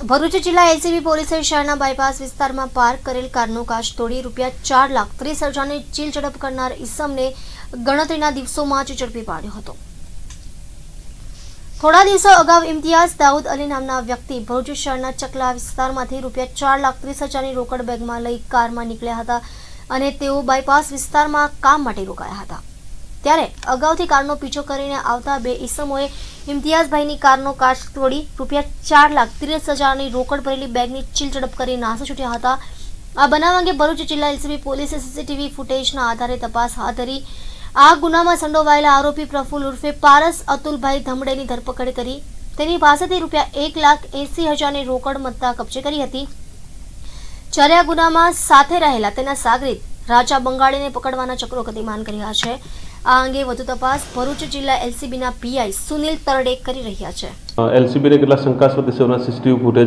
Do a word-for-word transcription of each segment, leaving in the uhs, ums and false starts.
ભરૂચ જિલ્લા એલસીબી પોલીસે શહેરના બાયપાસ વિસ્તારમાં પાર્ક કરેલ કારનો કાચ તોડી રૂપિયા ચાર લાખ ત્રીસ હજારની ચીલ ઝડપ કરનાર ઈસમને ગણતરીના દિવસોમાં જ ઝડપી પાડ્યો હતો। થોડા દિવસો અગાઉ ઇમ્તિયાઝ દાઉદ અલી નામના વ્યક્તિ ભરૂચ શહેરના ચકલા વિસ્તારમાંથી રૂપિયા ચાર લાખ ત્રીસ હજારની રોકડ બેગમાં લઈ કારમાં નીકળ્યા હતા અને તેઓ બાયપાસ વિસ્તારમાં કામ માટે રોકાયા હતા। ત્યારે અગાઉથી કારનો પીછો કરીને આવતા બે ઈસમોએ ઇમ્તિયાઝભાઈની કારનો કાચ તોડી રૂપિયા ચાર લાખ ત્રીસ હજારની રોકડ ભરેલી બેગની ચીલ ઝડપ કરી નાસી છૂટ્યા હતા। આ બનાવ અંગે ભરૂચ જિલ્લા એલસીબી પોલીસે સીસીટીવી ફૂટેજના આધારે તપાસ હાથ ધરી આ ગુનામાં સંડોવાયેલા આરોપી પ્રફુલ ઉર્ફે પારસ અતુલભાઈ ધમડેની ધરપકડ કરી તેની પાસેથી રૂપિયા એક લાખ એસી હજારની રોકડ મત્તા કબજે કરી હતી। જ્યારે આ ગુનામાં સાથે રહેલા તેના સાગરીત રાજા બંગાળીને પકડવાના ચક્રો ગતિમાન કર્યા છે। આ અંગે વધુ તપાસ ભરૂચ જિલ્લા એલસીબીના પીઆઈ સુનિલ તરડે કરી રહ્યા છે। એલસીબીને કેટલા શંકાસ્પદ ઇસમોના સીસીટીવી ફૂટેજ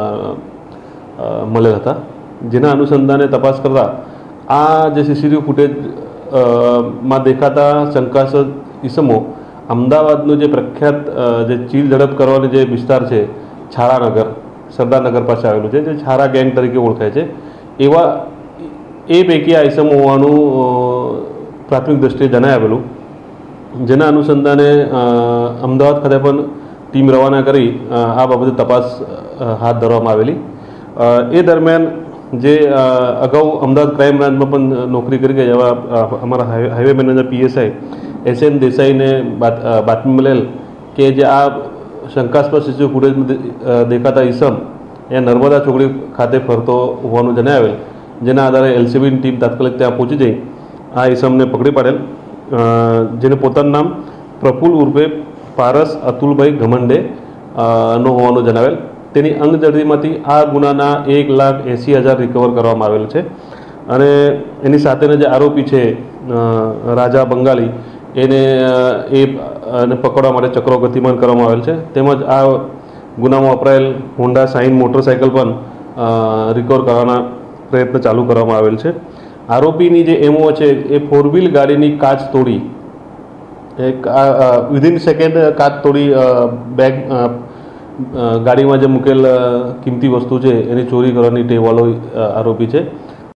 મળેલ હતા, જેના અનુસંધાને તપાસ કરતા આ જે સીસીટીવી ફૂટેજ માં દેખાતા શંકાસ્પદ ઇસમો અમદાવાદનું જે પ્રખ્યાત જે ચીલ ઝડપ કરવાનો જે વિસ્તાર છે છારાનગર સરદારનગર પાસે આવેલું છે, જે છારા ગેંગ તરીકે ઓળખાય છે, એવા એ પૈકી આ ઇસમો હોવાનું પ્રાથમિક દ્રષ્ટિએ જણાય આવેલું। જેના અનુસંધાને અમદાવાદ ખાતે પણ ટીમ રવાના કરી આ બાબતે તપાસ હાથ ધરવામાં આવેલી। એ દરમિયાન જે અગાઉ અમદાવાદ ક્રાઇમ બ્રાન્ચમાં પણ નોકરી કરી ગયા એવા અમારા highway manager PSI S N દેસાઈને બાતમી મળેલ કે જે આ શંકાસ્પદ સીસીટીવી ફૂટેજમાં દેખાતા ઈસમ એ નર્મદા ચોકડી ખાતે ફરતો હોવાનું જણાવેલ। જેના આધારે એલસીબીની ટીમ તાત્કાલિક ત્યાં પહોંચી જઈ આ ઈસમને પકડી પાડેલ, જેને પોતાનું નામ પ્રફુલ ઉર્ફે પારસ અતુલભાઈ ઘમંડે નો હોવાનું જણાવેલ। તેની અંગઝડતીમાંથી આ ગુનાના એક લાખ એંસી હજાર રિકવર કરવામાં આવેલ છે અને એની સાથેના જે આરોપી છે રાજા બંગાળી એને એ પકડવા માટે ચક્રો ગતિમાન કરવામાં આવેલ છે। તેમજ આ ગુનામાં વપરાયેલ હોન્ડા શાઇન મોટરસાઇકલ પણ રિકવર કરવાના પ્રયત્ન ચાલુ કરવામાં આવેલ છે। આરોપીની જે એમઓ છે એ ફોર વ્હીલ ગાડીની કાચ તોડી એક વિધિન સેકન્ડ કાચ તોડી બેગ ગાડીમાં જે મૂકેલ કિંમતી વસ્તુ છે એની ચોરી કરવાની ટેવવાળો આરોપી છે।